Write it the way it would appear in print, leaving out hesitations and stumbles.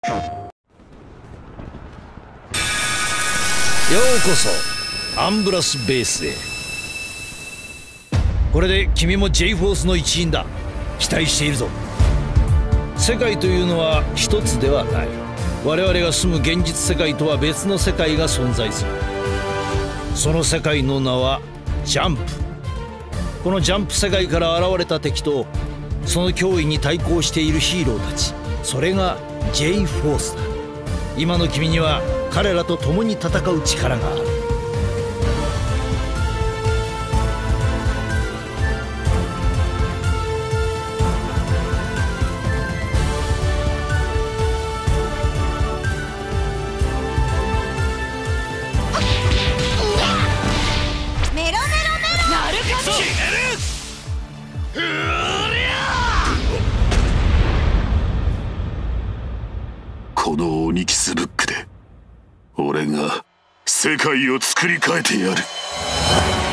うこそアンブラスベースへ。これで君も J フォースの一員だ。期待しているぞ。世界というのは一つではない。我々が住む現実世界とは別の世界が存在する。その世界の名はジャンプ。このジャンプ世界から現れた敵とその脅威に対抗しているヒーローたち、それが J フォースだ。今の君には彼らと共に戦う力がある。 メロメロメロ。なるかも。 このオニキスブックで俺が世界を作り変えてやる。